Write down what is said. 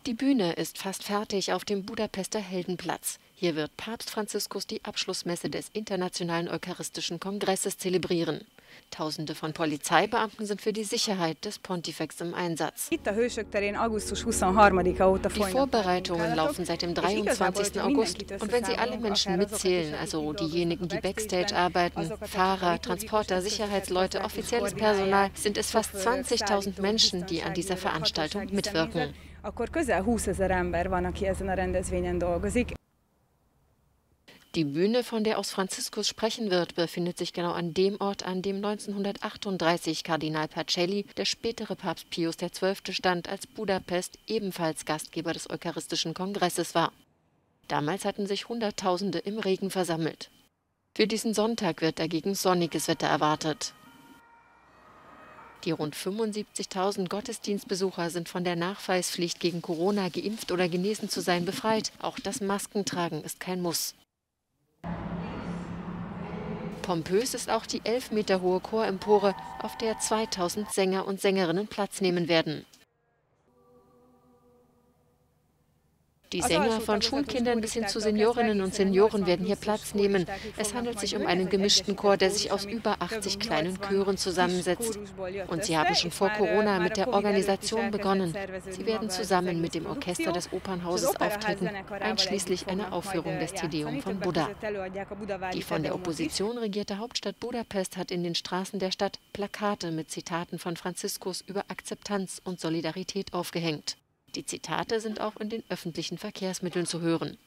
Die Bühne ist fast fertig auf dem Budapester Heldenplatz. Hier wird Papst Franziskus die Abschlussmesse des Internationalen Eucharistischen Kongresses zelebrieren. Tausende von Polizeibeamten sind für die Sicherheit des Pontifex im Einsatz. Die Vorbereitungen laufen seit dem 23. August. Und wenn Sie alle Menschen mitzählen, also diejenigen, die Backstage arbeiten, Fahrer, Transporter, Sicherheitsleute, offizielles Personal, sind es fast 20.000 Menschen, die an dieser Veranstaltung mitwirken. Die Bühne, von der aus Franziskus sprechen wird, befindet sich genau an dem Ort, an dem 1938 Kardinal Pacelli, der spätere Papst Pius XII., stand, als Budapest ebenfalls Gastgeber des Eucharistischen Kongresses war. Damals hatten sich Hunderttausende im Regen versammelt. Für diesen Sonntag wird dagegen sonniges Wetter erwartet. Die rund 75.000 Gottesdienstbesucher sind von der Nachweispflicht, gegen Corona geimpft oder genesen zu sein, befreit. Auch das Maskentragen ist kein Muss. Pompös ist auch die 11 Meter hohe Chorempore, auf der 2000 Sänger und Sängerinnen Platz nehmen werden. Die Sänger von Schulkindern bis hin zu Seniorinnen und Senioren werden hier Platz nehmen. Es handelt sich um einen gemischten Chor, der sich aus über 80 kleinen Chören zusammensetzt. Und sie haben schon vor Corona mit der Organisation begonnen. Sie werden zusammen mit dem Orchester des Opernhauses auftreten, einschließlich einer Aufführung des Te Deum von Buddha. Die von der Opposition regierte Hauptstadt Budapest hat in den Straßen der Stadt Plakate mit Zitaten von Franziskus über Akzeptanz und Solidarität aufgehängt. Die Zitate sind auch in den öffentlichen Verkehrsmitteln zu hören.